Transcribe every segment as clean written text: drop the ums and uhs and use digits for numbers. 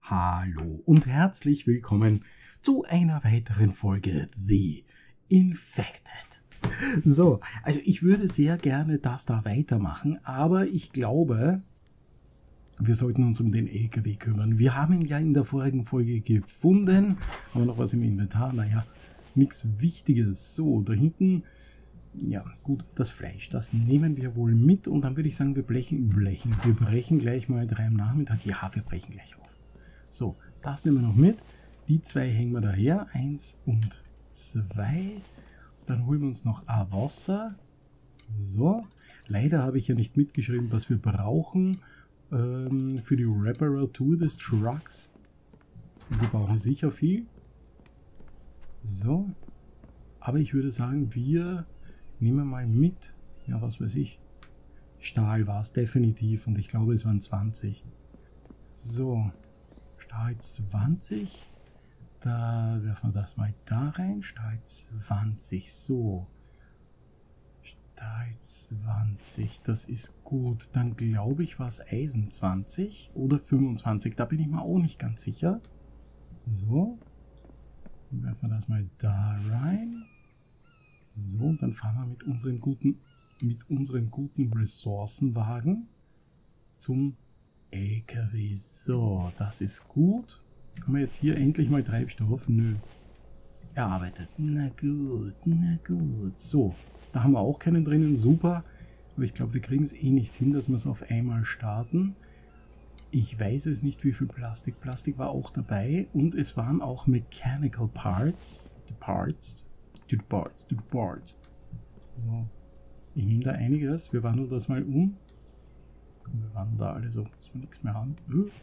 Hallo und herzlich willkommen zu einer weiteren Folge The Infected. So, also ich würde sehr gerne das da weitermachen, aber ich glaube, wir sollten uns um den LKW kümmern. Wir haben ihn ja in der vorigen Folge gefunden. Haben wir noch was im Inventar? Naja, nichts Wichtiges. So, da hinten, ja gut, das Fleisch, das nehmen wir wohl mit. Und dann würde ich sagen, wir brechen gleich mal 3 am Nachmittag. Ja, wir brechen gleich auf. So, das nehmen wir noch mit. Die 2 hängen wir daher. 1 und 2. Dann holen wir uns noch ein Wasser. So, leider habe ich ja nicht mitgeschrieben, was wir brauchen für die Reparatur des Trucks. Wir brauchen sicher viel. So, aber ich würde sagen, wir nehmen mal mit, ja, was weiß ich, Stahl war es definitiv und ich glaube, es waren 20. So, Stahl 20, da werfen wir das mal da rein, Stahl 20, so. Stahl 20, das ist gut. Dann glaube ich, war es Eisen 20 oder 25. Da bin ich mir auch nicht ganz sicher. So. Dann werfen wir das mal da rein. So, und dann fahren wir mit unserem guten Ressourcenwagen zum LKW. So, das ist gut. Haben wir jetzt hier endlich mal Treibstoff? Nö. Erarbeitet. Na gut, na gut. So. Da haben wir auch keinen drinnen, super. Aber ich glaube, wir kriegen es eh nicht hin, dass wir es auf einmal starten. Ich weiß es nicht, wie viel Plastik. Plastik war auch dabei und es waren auch Mechanical Parts. Die Parts. So, ich nehme da einiges. Wir wandeln das mal um. Wir wandeln da alle so, dass wir nichts mehr haben.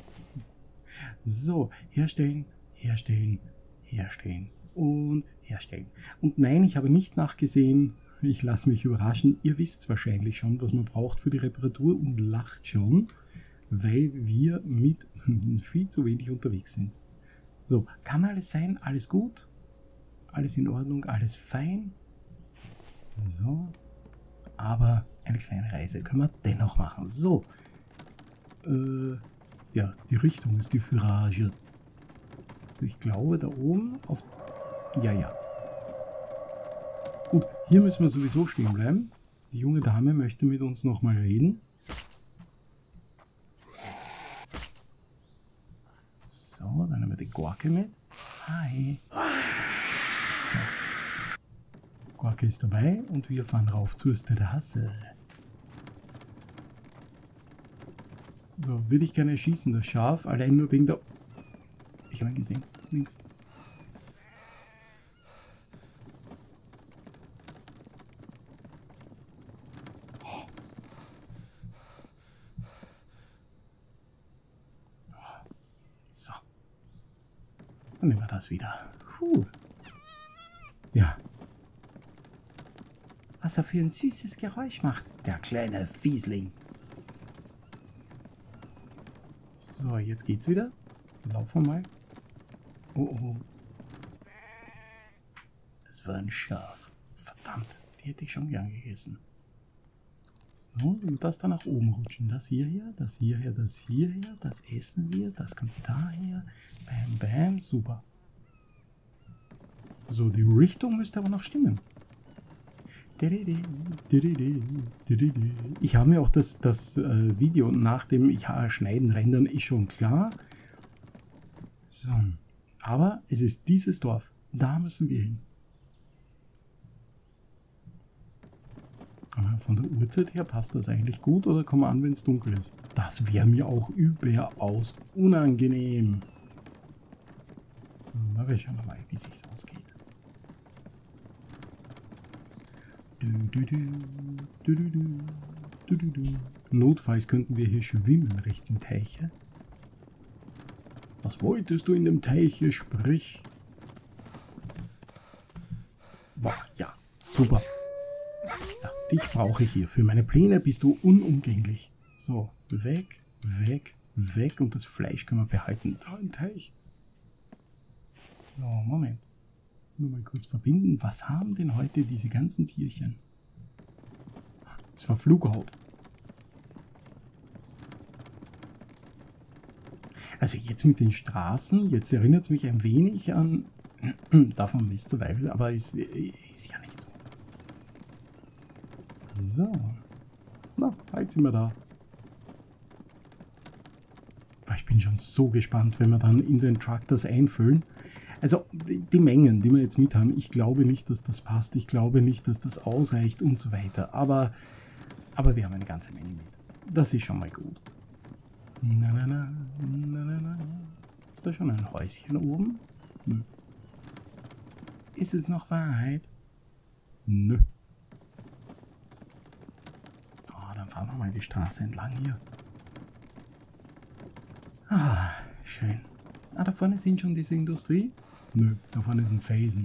So, herstellen, herstellen, herstellen und herstellen. Und nein, ich habe nicht nachgesehen. Ich lasse mich überraschen. Ihr wisst wahrscheinlich schon, was man braucht für die Reparatur und lacht schon, weil wir mit viel zu wenig unterwegs sind. So, kann alles sein, alles gut, alles in Ordnung, alles fein. So, aber eine kleine Reise können wir dennoch machen. So, ja, die Richtung ist die Führage. Ich glaube, da oben auf... Ja. Gut, hier müssen wir sowieso stehen bleiben. Die junge Dame möchte mit uns nochmal reden. So, dann haben wir die Gorke mit. Hi. So. Gorke ist dabei und wir fahren rauf zur Straße. So, würde ich gerne erschießen, das Schaf, allein nur wegen der... Ich habe ihn gesehen, links. So. Dann nehmen wir das wieder. Ja. Was er für ein süßes Geräusch macht, der kleine Fiesling. So, jetzt geht's wieder. Laufen wir mal. Oh. Es war ein Schaf. Verdammt, die hätte ich schon gern gegessen. So, und das dann nach oben rutschen. Das hierher, das hierher, das hierher. Das essen wir, das kommt daher. Bam, bam, super. So, die Richtung müsste aber noch stimmen. Ich habe mir auch das Video nach dem Schneiden, Rendern ist schon klar. So, aber es ist dieses Dorf. Da müssen wir hin. Von der Uhrzeit her passt das eigentlich gut oder kommen wir an, wenn es dunkel ist? Das wäre mir auch überaus unangenehm. Na, wir schauen mal, wie sich's ausgeht. Notfalls könnten wir hier schwimmen, rechts im Teiche. Was wolltest du in dem Teiche, sprich? Boah, ja, super. Ja, dich brauche ich hier. Für meine Pläne bist du unumgänglich. So, weg, weg, weg und das Fleisch können wir behalten. Da im Teich. So, Moment. Nur mal kurz verbinden. Was haben denn heute diese ganzen Tierchen? Das war Flughaut. Also jetzt mit den Straßen, jetzt erinnert es mich ein wenig an davon Miss Survival, aber ist ja nicht so. So. Na, halt sind wir da. Ich bin schon so gespannt, wenn wir dann in den Truck das einfüllen. Also die Mengen, die wir jetzt mit haben, ich glaube nicht, dass das passt. Ich glaube nicht, dass das ausreicht und so weiter. Aber wir haben eine ganze Menge mit. Das ist schon mal gut. Na, na, na, na, na, na. Ist da schon ein Häuschen oben? Nö. Ist es noch Wahrheit? Nö. Oh, dann fahren wir mal die Straße entlang hier. Ah, schön. Ah, da vorne sind schon diese Industrie? Nö, da vorne ist ein Felsen.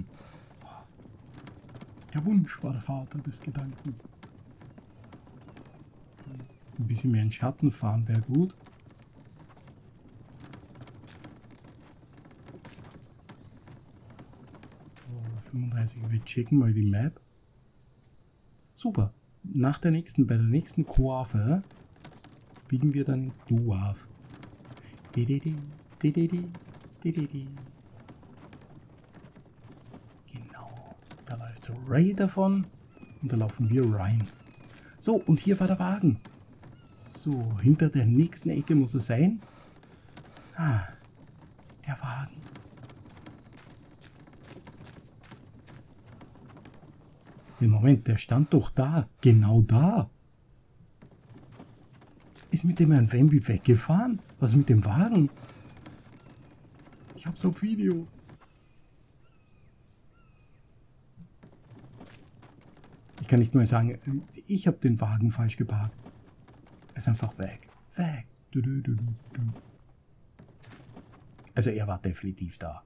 Der Wunsch war der Vater des Gedanken. Ein bisschen mehr in Schatten fahren wäre gut. Oh, 35, wir checken mal die Map. Super. Bei der nächsten Kurve biegen wir dann ins Dorf. Genau. Da läuft Ray davon und da laufen wir rein. So, und hier war der Wagen. So, hinter der nächsten Ecke muss er sein. Ah, der Wagen. Im Moment, der stand doch da. Genau da. Ist mit dem ein Wemby weggefahren? Was ist mit dem Wagen? Ich hab's auf Video. Ich kann nicht nur sagen, ich habe den Wagen falsch geparkt. Er ist einfach weg. Weg. Also er war definitiv da.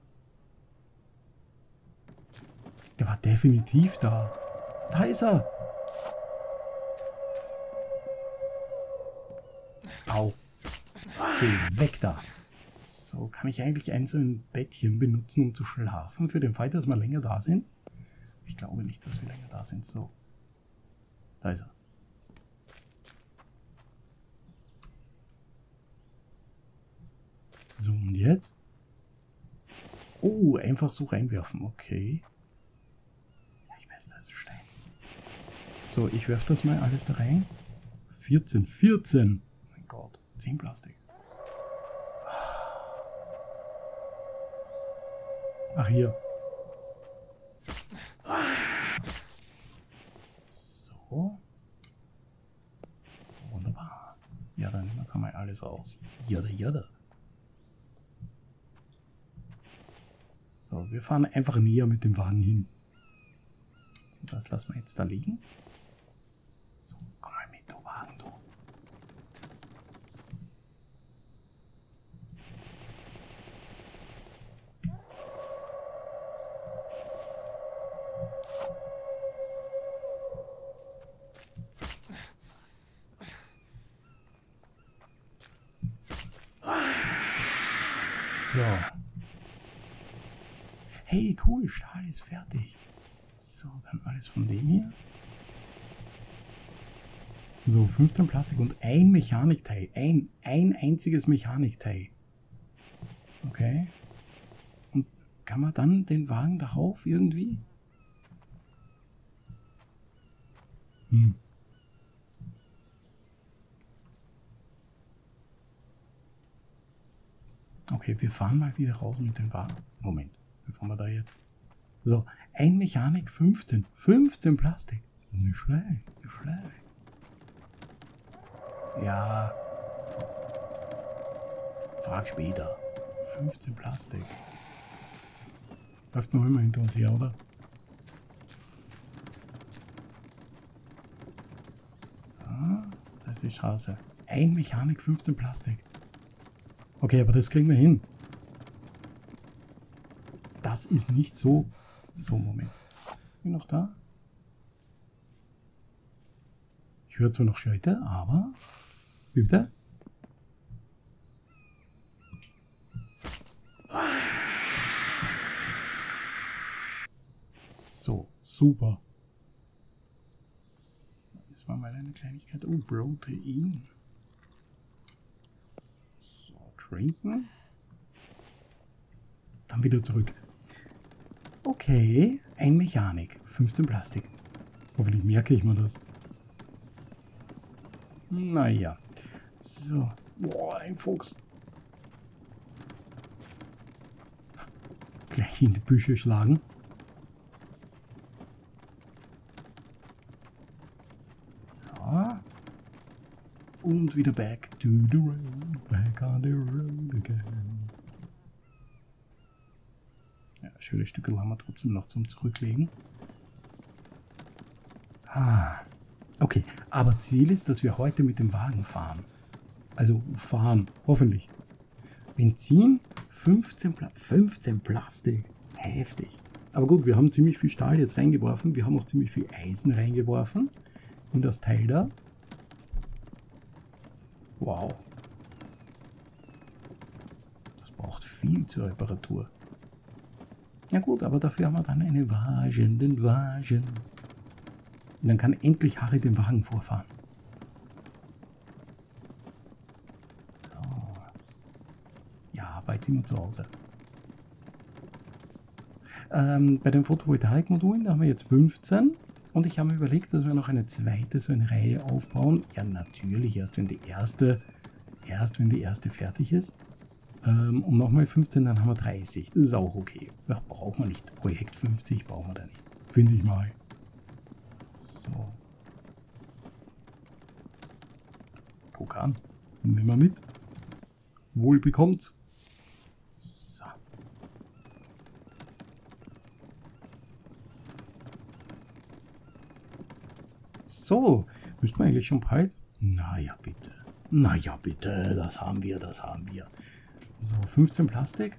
Der war definitiv da. Da ist er. Au. Geh weg da. So, kann ich eigentlich so ein Bettchen benutzen, um zu schlafen, für den Fall, dass wir länger da sind? Ich glaube nicht, dass wir länger da sind. So. Da ist er. So, und jetzt? Oh, einfach so reinwerfen. Okay. Ja, ich weiß, da ist Stein. So, ich werfe das mal alles da rein. 14. Mein Gott, 10 Plastik. Ach, hier. So. Wunderbar. Ja, dann nehmen wir da mal alles aus. Jada. So, wir fahren einfach näher mit dem Wagen hin. Das lassen wir jetzt da liegen. So, komm mal mit, du Wagen, du. So. Hey, cool, Stahl ist fertig. So, dann alles von dem hier. So, 15 Plastik und ein Mechanikteil. Ein einziges Mechanikteil. Okay. Und kann man dann den Wagen darauf irgendwie? Okay, wir fahren mal wieder raus mit dem Wagen. Moment, bevor wir da jetzt... So, ein Mechanik 15. 15 Plastik. Das ist nicht schlecht, nicht schlecht. Ja. Frag später. 15 Plastik. Läuft noch immer hinter uns her, oder? So, da ist die Straße. Ein Mechanik 15 Plastik. Okay, aber das kriegen wir hin. Das ist nicht so... So, Moment. Ist sie noch da? Ich höre zwar noch Schritte, aber... Wie bitte? So, super. Das war mal eine Kleinigkeit. Oh, Protein. So, trinken. dann wieder zurück. Okay, ein Mechanik, 15 Plastik. Hoffentlich merke ich mir das. Naja. So. Boah, ein Fuchs. Gleich in die Büsche schlagen. So. Und wieder back to the road. Back on the road again. Ja, schöne Stücke haben wir trotzdem noch zum Zurücklegen. Okay, aber Ziel ist, dass wir heute mit dem Wagen fahren. Also fahren, hoffentlich. Benzin, 15 Plastik. Heftig. Aber gut, wir haben ziemlich viel Stahl jetzt reingeworfen. Wir haben auch ziemlich viel Eisen reingeworfen in das Teil da. Wow. Das braucht viel zur Reparatur. Ja gut, aber dafür haben wir dann den Wagen. Und dann kann endlich Harry den Wagen vorfahren. So. Ja, bald sind wir zu Hause. Bei den Photovoltaikmodulen, da haben wir jetzt 15. Und ich habe mir überlegt, dass wir noch eine zweite, so eine Reihe aufbauen. Ja, natürlich, erst wenn die erste fertig ist. Und nochmal 15, dann haben wir 30. Das ist auch okay. Das braucht man nicht. Projekt 50 brauchen wir da nicht. Finde ich mal. So. Guck an. Nimm mal mit. Wohl bekommt's. So. So. Müssten wir eigentlich schon bald? Naja, bitte. Naja, bitte. Das haben wir. So, 15 Plastik.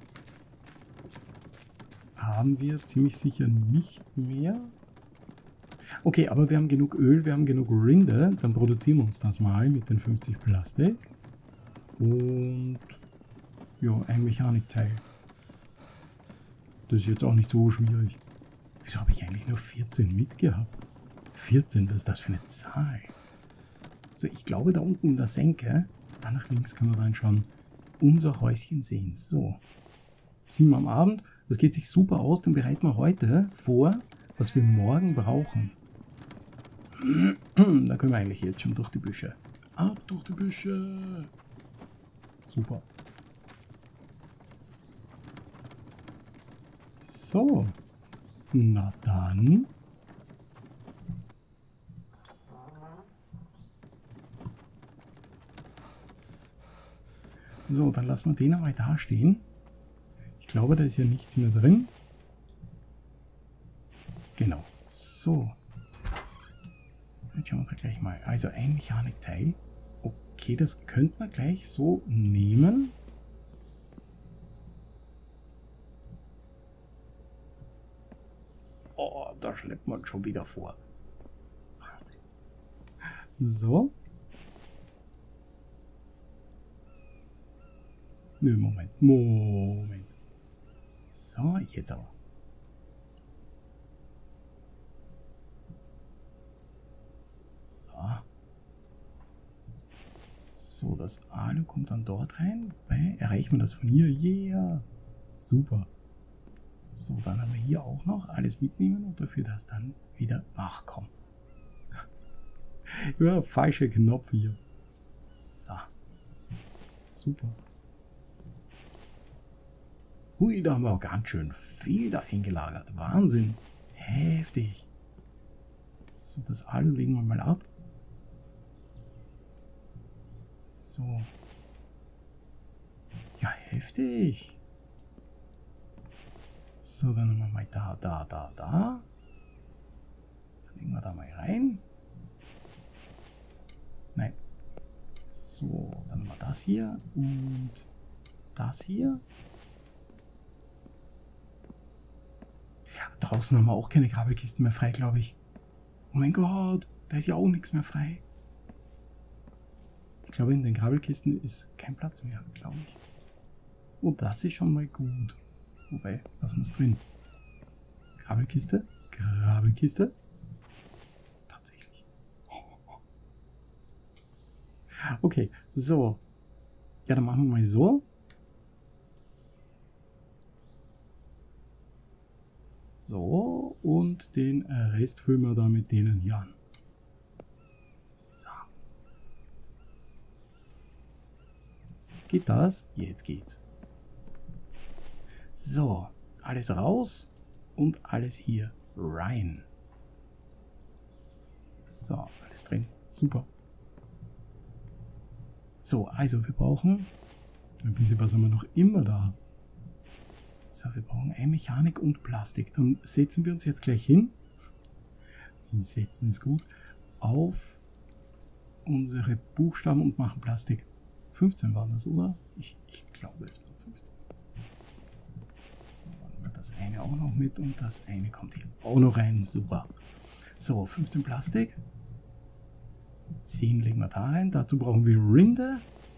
Haben wir ziemlich sicher nicht mehr. Okay, aber wir haben genug Öl, wir haben genug Rinde. Dann produzieren wir uns das mal mit den 50 Plastik. Und ja, ein Mechanikteil. Das ist jetzt auch nicht so schwierig. Wieso habe ich eigentlich nur 14 mitgehabt? 14, was ist das für eine Zahl? So, ich glaube, da unten in der Senke, da nach links können wir dann schon unser Häuschen sehen. So, 7 am Abend. Das geht sich super aus, dann bereiten wir heute vor, was wir morgen brauchen. Da können wir eigentlich jetzt schon durch die Büsche. Ab durch die Büsche. Super. So. Na dann. So, dann lassen wir den einmal da stehen. Ich glaube, da ist ja nichts mehr drin. Genau. So. Jetzt schauen wir gleich mal. Also ein Mechanikteil. Okay, das könnte man gleich so nehmen. Oh, da schleppt man schon wieder vor. Wahnsinn. So. Nö, Moment. So, jetzt aber. So, das Alu kommt dann dort rein. Erreichen wir das von hier? Yeah. Super. So, dann haben wir hier auch noch alles mitnehmen und dafür das dann wieder. Ach komm. Ja, falscher Knopf hier. So. Super. Hui, da haben wir auch ganz schön viel da eingelagert. Wahnsinn. Heftig. So, das Alu legen wir mal ab. So. Ja, heftig. So, dann haben wir mal da. Dann legen wir da mal rein. Nein. So, dann haben wir das hier und das hier. Draußen haben wir auch keine Grabbelkisten mehr frei, glaube ich. Oh mein Gott, da ist ja auch nichts mehr frei. Ich glaube, in den Grabbelkisten ist kein Platz mehr, glaube ich. Und das ist schon mal gut. Wobei, lassen wir es drin. Grabbelkiste. Tatsächlich. Okay, so. Ja, dann machen wir mal so. So, und den Rest füllen wir dann mit denen hier an. So. Geht das? Jetzt geht's. So, alles raus und alles hier rein. So, alles drin. Super. So, also wir brauchen ein bisschen, was haben wir noch immer da? So, wir brauchen Mechanik und Plastik. Dann setzen wir uns jetzt gleich hin. Hinsetzen ist gut. Auf unsere Buchstaben und machen Plastik. 15 waren das, oder? Ich glaube, es waren 15. So, machen wir das eine auch noch mit und das eine kommt hier auch noch rein. Super. So, 15 Plastik. 10 legen wir da rein. Dazu brauchen wir Rinde.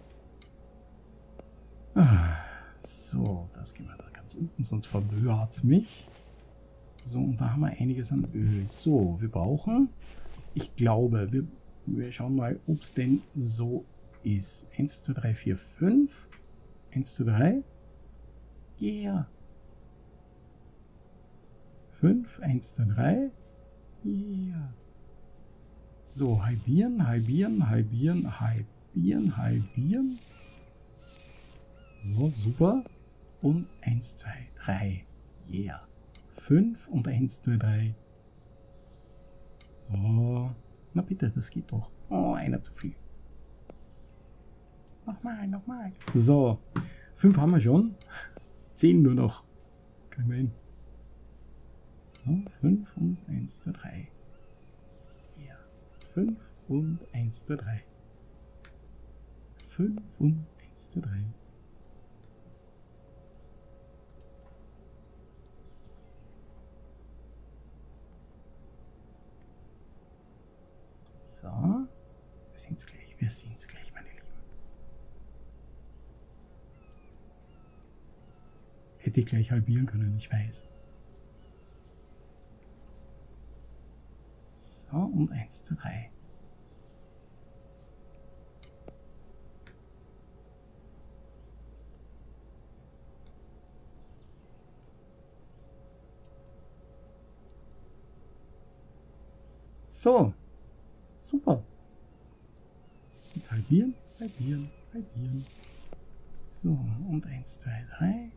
So, das gehen wir da ganz unten, sonst verwirrt es mich. So, und da haben wir einiges an Öl. So, wir brauchen, ich glaube, wir schauen mal, ob es denn so ist. 1, 2, 3, 4, 5. 1, 2, 3. Yeah. 5, 1, 2, 3. Yeah. So, halbieren, halbieren, halbieren, halbieren, halbieren. So, super. Und 1, 2, 3. Yeah. 5 und 1, 2, 3. So. Na bitte, das geht doch. Oh, einer zu viel. Nochmal, nochmal. So. 5 haben wir schon. 10 nur noch. Kriegen wir hin. So, 5 und 1, 2, 3. Ja. 5 und 1, 2, 3. 5 und 1, 2, 3. So, wir sehen es gleich, meine Lieben. Hätte ich gleich halbieren können, ich weiß. So, und 1 zu 3. So. Super. Jetzt halbieren, halbieren, halbieren. So, und 1, 2, 3.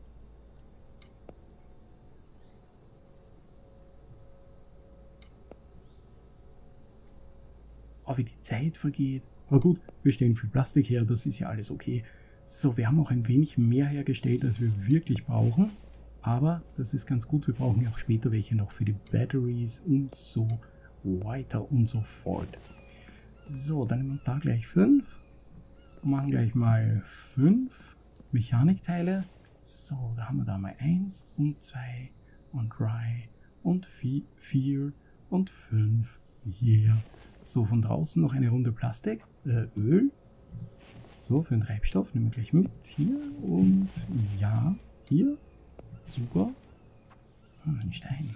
Oh, wie die Zeit vergeht. Aber gut, wir stellen viel Plastik her, das ist ja alles okay. So, wir haben auch ein wenig mehr hergestellt, als wir wirklich brauchen. Aber das ist ganz gut, wir brauchen ja auch später welche noch für die Batteries und so weiter und so fort. So, dann nehmen wir uns da gleich 5. Machen gleich mal 5 Mechanikteile. So, da haben wir da mal 1 und 2 und 3 und 4 und 5. Yeah. So, von draußen noch eine Runde Plastik, Öl. So, für den Treibstoff nehmen wir gleich mit. Hier und ja, hier. Super. Und ein Stein.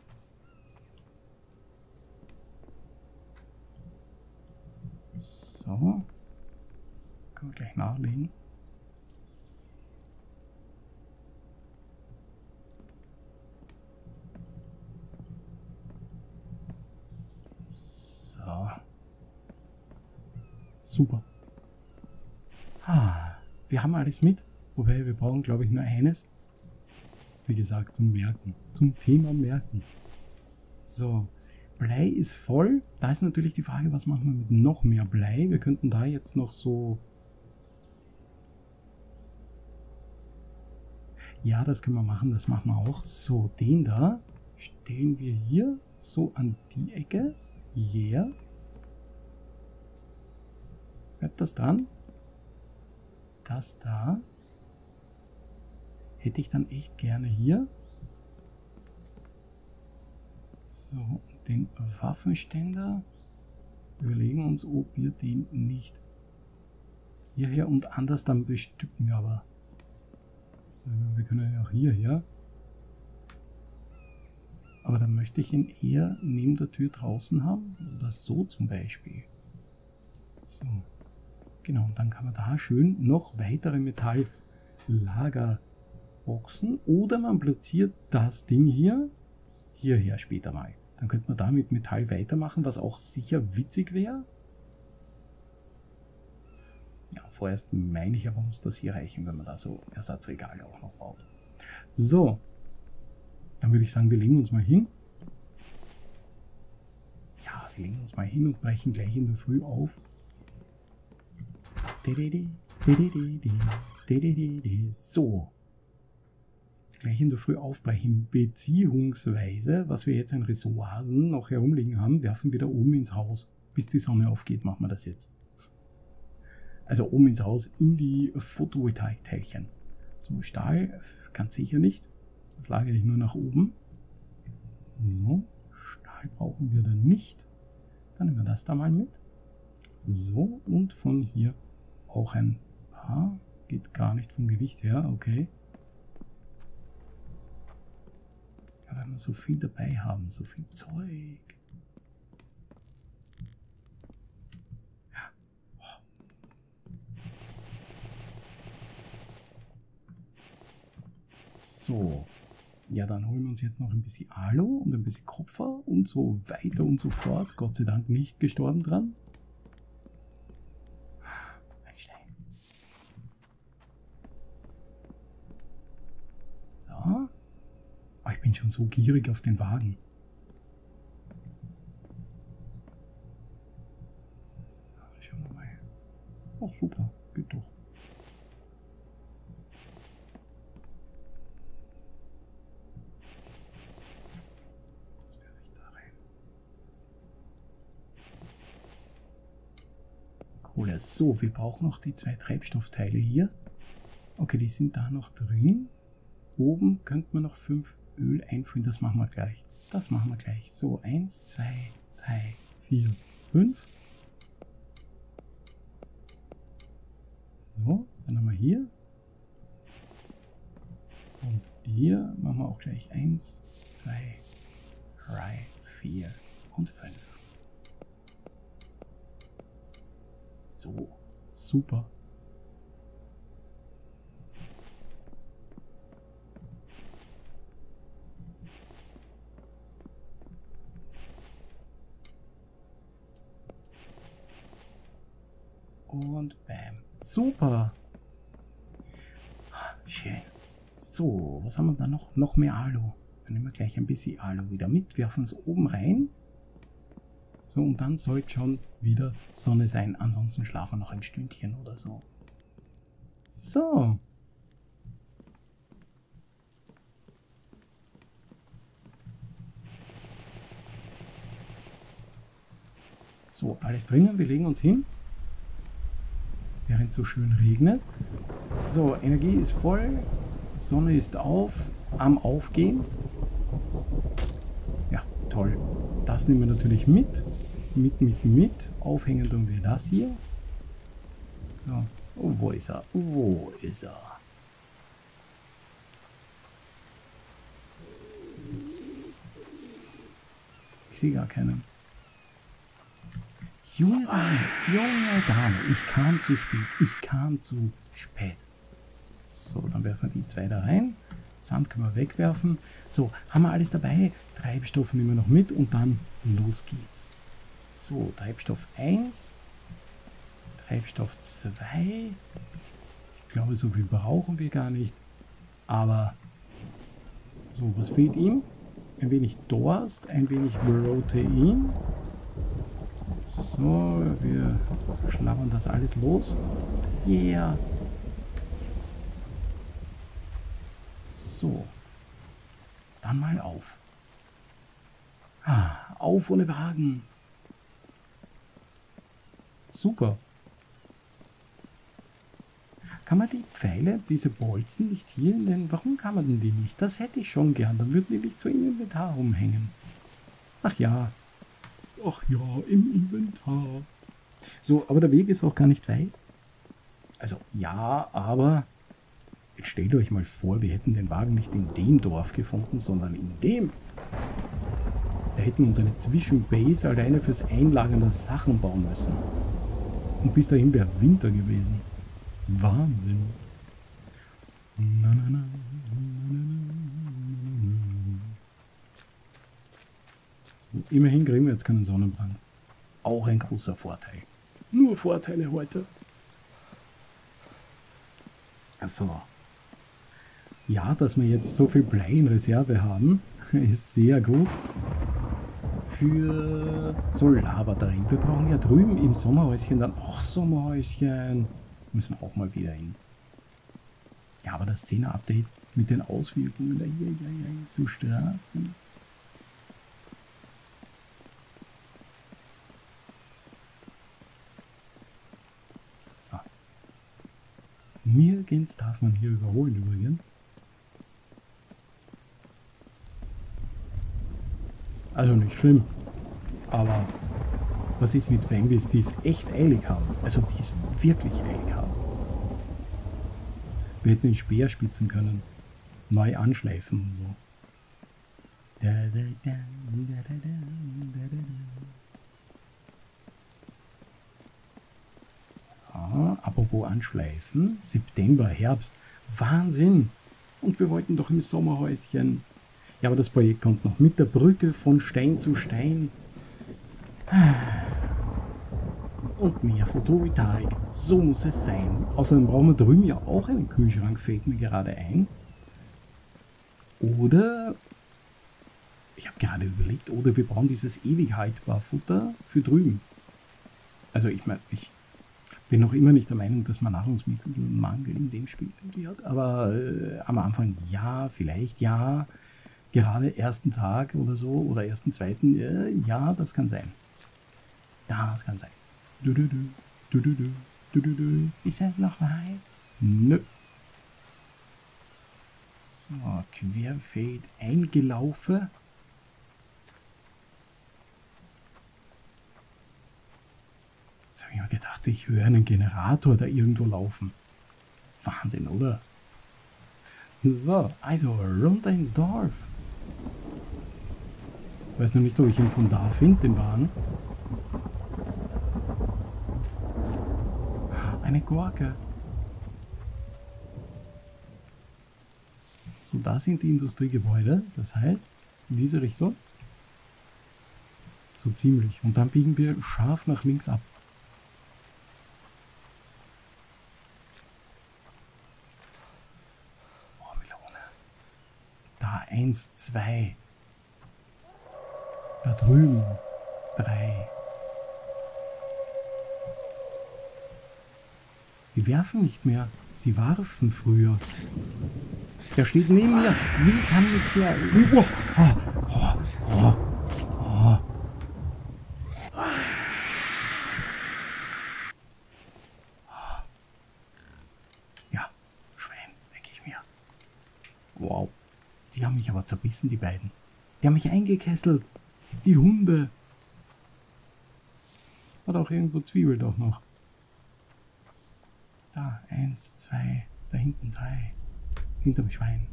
So. Können wir gleich nachlegen. So. Super. Wir haben alles mit. Wobei wir brauchen, glaube ich, nur eines. Wie gesagt, zum Merken. Zum Thema Merken. So. Blei ist voll. Da ist natürlich die Frage, was machen wir mit noch mehr Blei? Wir könnten da jetzt noch so... Ja, das können wir machen. Das machen wir auch. So, den da stellen wir hier so an die Ecke. Yeah. Bleibt das dran? Das da hätte ich dann echt gerne hier. So, den Waffenständer. Überlegen uns, ob wir den nicht hierher und anders dann bestücken, aber wir können ja auch hierher. Aber dann möchte ich ihn eher neben der Tür draußen haben. Oder so zum Beispiel. So. Genau, und dann kann man da schön noch weitere Metalllagerboxen. Oder man platziert das Ding hier hierher später mal. Dann könnte man da mit Metall weitermachen, was auch sicher witzig wäre. Ja, vorerst meine ich aber, muss das hier reichen, wenn man da so Ersatzregale auch noch baut. So, dann würde ich sagen, wir legen uns mal hin. Ja, wir legen uns mal hin und brechen gleich in der Früh auf. So. Gleich in der Früh aufbrechen, beziehungsweise, was wir jetzt an Ressourcen noch herumliegen haben, werfen wir da oben ins Haus. Bis die Sonne aufgeht, machen wir das jetzt. Also oben ins Haus, in die Photovoltaik-Teilchen. So, Stahl, ganz sicher nicht. Das lagere ich nur nach oben. So, Stahl brauchen wir dann nicht. Dann nehmen wir das da mal mit. So, und von hier auch ein paar. Geht gar nicht vom Gewicht her, okay. Ja, wenn wir so viel dabei haben, so viel Zeug. Ja. Oh. So. Ja, dann holen wir uns jetzt noch ein bisschen Alu und ein bisschen Kupfer und so weiter und so fort. Gott sei Dank nicht gestorben dran. Ein Stein. So. Oh, ich bin schon so gierig auf den Wagen. So, schauen wir mal. Ach, super. Geht doch. Kohle. So, wir brauchen noch die 2 Treibstoffteile hier. Okay, die sind da noch drin. Oben könnte man noch 5 Öl einfüllen. Das machen wir gleich. Das machen wir gleich. So, 1, 2, 3, 4, 5. So, dann haben wir hier. Und hier machen wir auch gleich 1, 2, 3, 4 und 5. So, super. Und bam. Super. Schön. So, was haben wir da noch? Noch mehr Alu. Dann nehmen wir gleich ein bisschen Alu wieder mit, werfen es oben rein. So, und dann sollte schon wieder Sonne sein. Ansonsten schlafen wir noch ein Stündchen oder so. So. So, alles drinnen. Wir legen uns hin. Während es so schön regnet. So, Energie ist voll. Sonne ist am Aufgehen. Ja, toll. Das nehmen wir natürlich mit. Mit. Aufhängen tun wir das hier. So. Oh, wo ist er? Wo ist er? Ich sehe gar keinen. Junge Dame, ich kam zu spät. So, dann werfen wir die 2 da rein. Sand können wir wegwerfen. So, haben wir alles dabei. Treibstoff nehmen wir noch mit und dann los geht's. So, Treibstoff 1. Treibstoff 2. Ich glaube, so viel brauchen wir gar nicht. Aber, so, was fehlt ihm? Ein wenig Durst, ein wenig Protein. So, wir schlabbern das alles los. Yeah. So. Dann mal auf. Auf ohne Wagen. Super. Kann man die Pfeile, diese Bolzen nicht hier in den... Warum kann man denn die nicht? Das hätte ich schon gern. Dann würden die nicht so im Inventar rumhängen. Ach ja. Ach ja, im Inventar. So, aber der Weg ist auch gar nicht weit. Also ja, aber jetzt stellt euch mal vor, wir hätten den Wagen nicht in dem Dorf gefunden, sondern in dem. Da hätten wir uns eine Zwischenbase alleine fürs Einlagern der Sachen bauen müssen. Und bis dahin wäre Winter gewesen. Wahnsinn. Na, na, na, na, na, na. immerhin kriegen wir jetzt keinen Sonnenbrand. Auch ein großer Vorteil. Nur Vorteile heute. Also, ja, dass wir jetzt so viel Blei in Reserve haben, ist sehr gut. Für Solarbatterien. Wir brauchen ja drüben im Sommerhäuschen dann auch Sommerhäuschen. Müssen wir auch mal wieder hin. Ja, aber das 10er Update mit den Auswirkungen der so Straßen. So. Nirgends darf man hier überholen übrigens. Also nicht schlimm. Aber was ist mit Wengbis, die es echt eilig haben? Also die es wirklich eilig haben. Wir hätten den Speer spitzen können. Neu anschleifen und so. So, apropos anschleifen. September, Herbst. Wahnsinn! Und wir wollten doch im Sommerhäuschen. Ja, aber das Projekt kommt noch mit der Brücke von Stein zu Stein. Und mehr Photovoltaik. So muss es sein. Außerdem brauchen wir drüben ja auch einen Kühlschrank, fällt mir gerade ein. Oder, ich habe gerade überlegt, oder wir brauchen dieses ewig haltbar Futter für drüben. Also ich meine, ich bin noch immer nicht der Meinung, dass man Nahrungsmittelmangel in dem Spiel irgendwie hat. Aber am Anfang ja, vielleicht ja. Gerade ersten Tag oder so, oder ersten, zweiten, ja, das kann sein. Das kann sein. Ist es noch weit? Nö. So, Querfeld eingelaufen. Jetzt habe ich mir gedacht, ich höre einen Generator da irgendwo laufen. Wahnsinn, oder? So, also runter ins Dorf. Ich weiß noch nicht, ob ich ihn von da finde, den Wagen. Eine Gurke. So, da sind die Industriegebäude. Das heißt, in diese Richtung. So ziemlich. Und dann biegen wir scharf nach links ab. Oh, Melone. Da 1, 2. Da drüben 3. Die werfen nicht mehr. Sie warfen früher. Der steht neben mir. Wie kann ich der... Ja, Schwein, denke ich mir. Wow. Die haben mich aber zerbissen, die beiden. Die haben mich eingekesselt. Die Hunde. Hat auch irgendwo Zwiebel doch noch. Da, 1, 2, da hinten 3. Hinterm Schwein.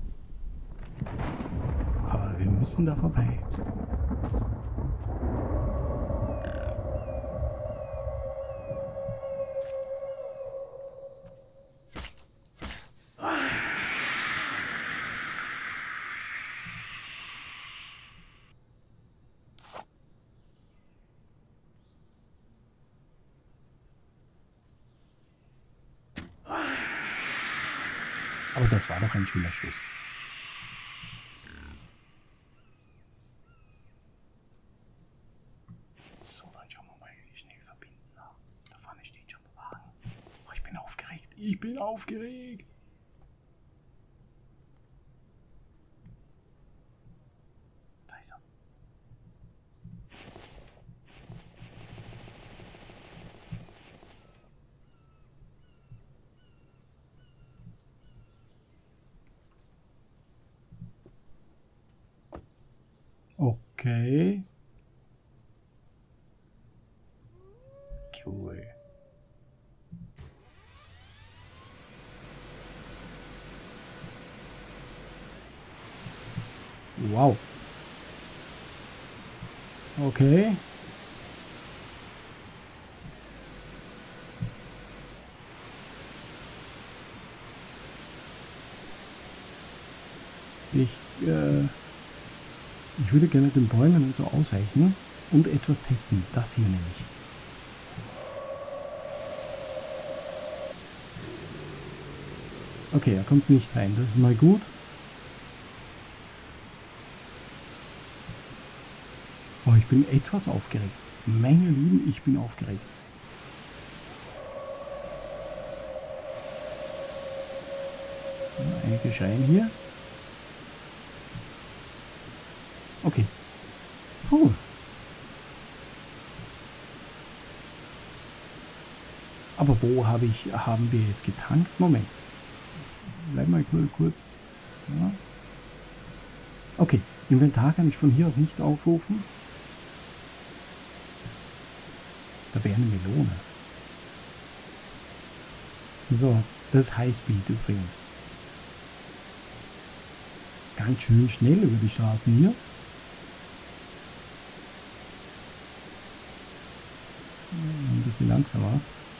Aber wir müssen da vorbei. Aber das war doch ein schöner Schuss. So, dann schauen wir mal, wie schnell verbinden. Da vorne steht schon der Wagen. Oh, ich bin aufgeregt. Ich bin aufgeregt. Da ist er. Okay. Cool. Wow. Okay. Ich Ich würde gerne den Bäumen und so ausweichen und etwas testen. Das hier nämlich. Okay, er kommt nicht rein. Das ist mal gut. Oh, ich bin etwas aufgeregt. Meine Lieben, ich bin aufgeregt. Einige schreien hier. Okay. Puh. Aber wo haben wir jetzt getankt? Moment. Bleib mal kurz. So. Okay, Inventar kann ich von hier aus nicht aufrufen. Da wäre eine Melone. So, das ist Highspeed übrigens. Ganz schön schnell über die Straßen hier. Ein bisschen langsamer.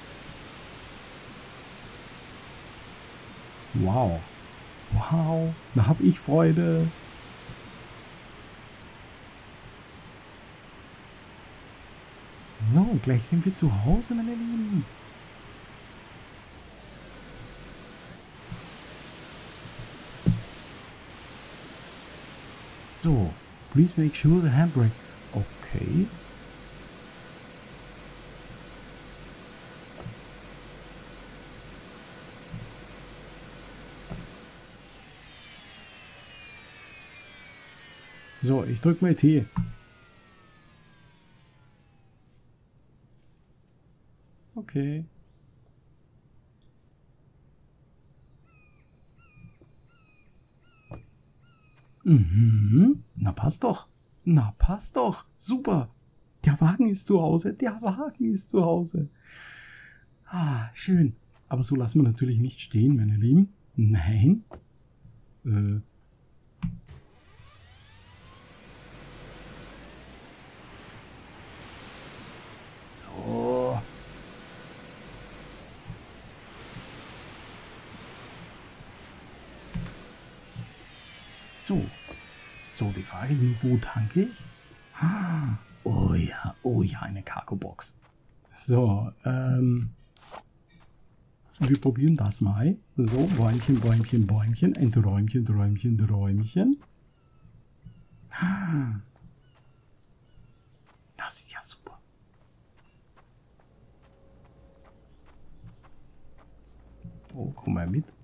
Wow. Wow, da habe ich Freude. So, gleich sind wir zu Hause, meine Lieben. So, please make sure the handbrake. Okay. So, ich drück mal T. Okay. Mhm. Na passt doch. Na passt doch. Super. Der Wagen ist zu Hause. Der Wagen ist zu Hause. Ah, schön. Aber so lassen wir natürlich nicht stehen, meine Lieben. Nein. So. So. So, die Frage ist nur, wo tanke ich? Ah, oh ja, eine Cargo-Box. So, wir probieren das mal. So, Bäumchen, Bäumchen, Bäumchen, ein Träumchen, Träumchen, Träumchen. Ah, das ist ja super. Oh, komm mal mit.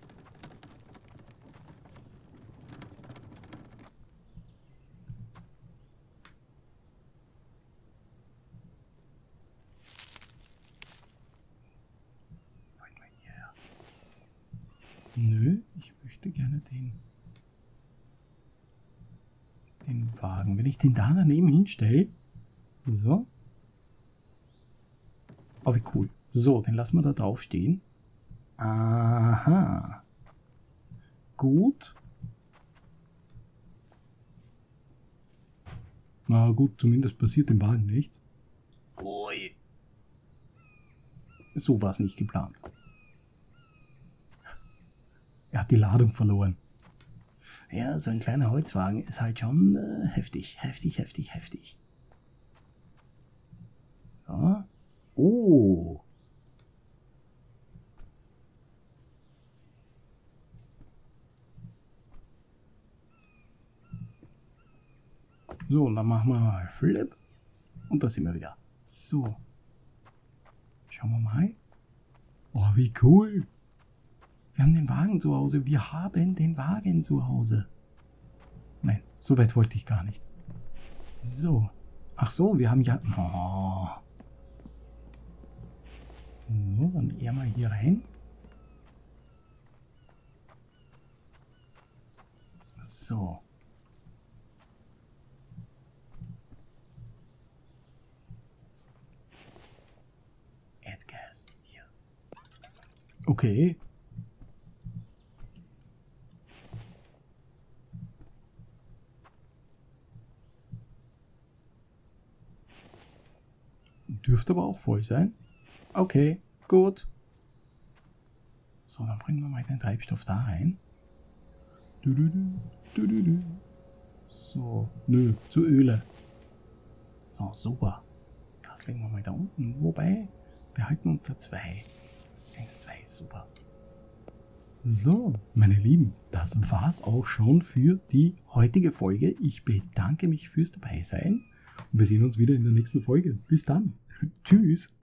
Nö, ich möchte gerne den Wagen. Wenn ich den da daneben hinstelle. So. Oh, wie cool. So, den lassen wir da drauf stehen. Aha. Gut. Na gut, zumindest passiert dem Wagen nichts. Ui. So war es nicht geplant. Er hat die Ladung verloren. Ja, so ein kleiner Holzwagen ist halt schon heftig. Heftig. So. Oh. So, und dann machen wir mal Flip. Und da sind wir wieder. So. Schauen wir mal. Oh, wie cool. Wir haben den Wagen zu Hause. Wir haben den Wagen zu Hause. Nein, so weit wollte ich gar nicht. So. Ach so, wir haben ja... Oh. So, dann eher mal hier rein. So. Add Gas. Hier. Okay. Dürfte aber auch voll sein. Okay, gut. So, dann bringen wir mal den Treibstoff da rein. So, nö, zu Öle. So, super. Das legen wir mal da unten. Wobei, wir halten uns da 2. 1, 2, super. So, meine Lieben, das war's auch schon für die heutige Folge. Ich bedanke mich fürs Dabeisein und wir sehen uns wieder in der nächsten Folge. Bis dann. Tschüss.